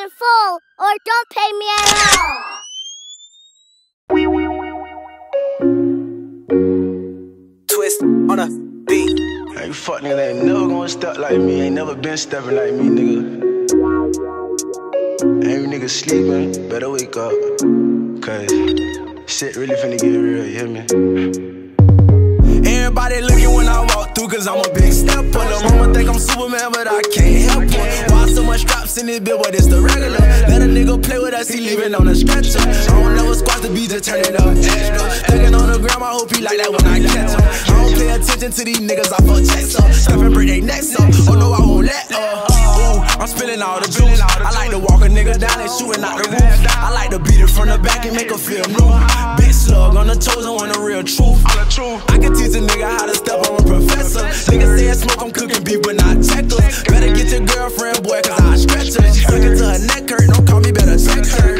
in full or don't pay me at all. Twist on a beat. Hey, fuck nigga, ain't never gonna step like me. Ain't never been stepping like me, nigga. Every nigga sleeping, better wake up. Cause shit really finna get real, you hear me? Everybody looking when I walk through, cause I'm a big stepper. The mama think I'm Superman, but I can't help it. Why so much straps in this bill, but it's the regular. Let a nigga play with us, he leaving on a stretcher. I don't never squat the beat, just turn it up extra. Thinking on the ground, I hope he like that when I catch him. I don't pay attention to these niggas, I fuck checks up. Step and break they necks up, oh no, I won't let up. Ooh, I'm spilling all the juice. I like to walk a nigga down and shooting out the roof. I like to beat it from the back and make her feel new. Big slug on the toes, I want the real truth. I can teach a nigga how to step, I'm a professor. Niggas say smoke, I'm cooking beef, but not checkers. Better get your girlfriend, boy, cause I stretch her. She suckin' to her neck hurt, don't call me, better check her.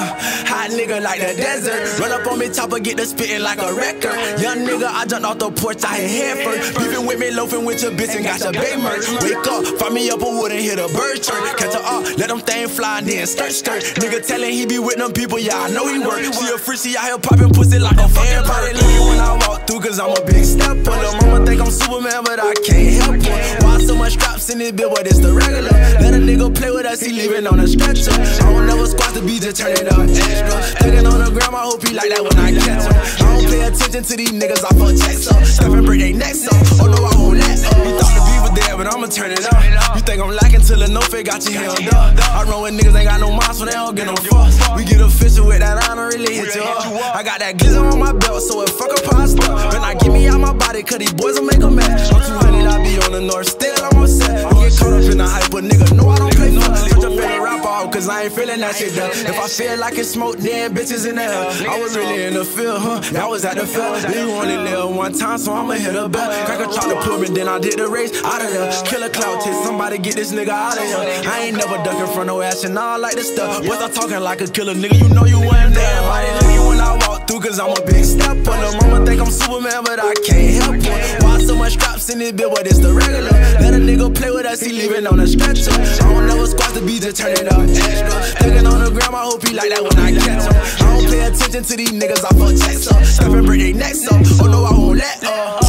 Hot nigga like the desert. Run up on me, chopper, get the spittin' like a record. Young nigga, I jumped off the porch, I hit head first. Beefin' with me, loafing with your bitch and got your bae merch. Wake up, find me up a wood and hit a bird chirp. Catch her up, let them thing fly, then skirt. Nigga tellin' he be with them people, yeah, I know he work. She a freak, she out here poppin' pussy like a fucking bird. Looking when I walk through, cause I'm a big stepper. The mama think I'm Superman, but I can't help it. Why so much straps in this bill, but it's the regular. Let a nigga play with us, he leaving on a stretcher. I don't never squat the beat, just turn it up extra. Thinking on the ground, I hope he like that when I catch him. I don't pay attention to these niggas, I fuck checks up. Step and break they necks up, oh no, I won't let up. You thought the beat was there, but I'ma turn it up. You think I'm lacking till the no fake got you held up. I run with niggas, ain't got no minds, so they don't get no fuss. We get official with that, I don't really hit you up. I got that glizzer on my belt, so it fuck up pasta. When I get me out my body, cause these boys will make a match. I'm 200, I be on the north, still I'm on set. I get caught up in the hype, but nigga, no, I don't play for. Put your favorite rapper out, cause I ain't feeling that shit though. If I feel like it's smoke, then bitches in the hell. I was really in the field, huh? I was at the field. You only live one time, so I'ma hit a bell. Cracker tried to put me, then I did the race out of there. Killer clout tip, somebody get this nigga out of here. I ain't never ducking from no action, I like this stuff. Was I talking like a killer nigga? You know you wasn't there. Everybody looking when I walk through, cause I'm a big stepper. The mama think I'm Superman, but I can't help it. Why so much straps in this bill, but it's the regular. Let a nigga play with us, he leaving on a stretcher. I don't never squat the beat, just turn it up extra. Thinking on the ground, I hope he like that when I catch him. I don't pay attention to these niggas, I fuck checks up. Step and break they necks up, oh no, I won't let up.